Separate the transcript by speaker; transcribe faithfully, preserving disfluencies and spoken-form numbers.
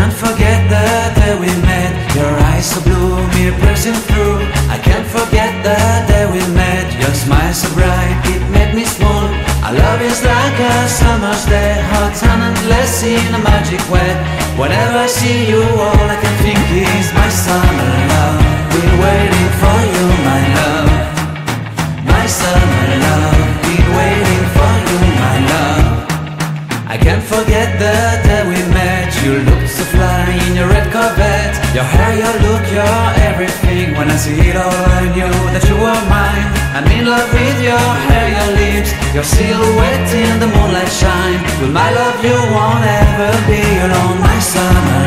Speaker 1: can't forget the day we met. Your eyes so blue, me piercing through. I can't forget the day we met. Your smile so bright, it made me swoon. Our love is like a summer's day, hot and endless in a magic way. Whenever I see you, all I can think is my summer love. Been waiting for you, my love. My summer love. Been waiting for you, my love. I can't forget the day we met. You looked so fly in your red Corvette. Your hair, your look, your everything. When I see it all, I knew that you were mine. I'm in love with your hair, your lips, your silhouette in the moonlight shine. With my love you won't ever be alone, my summer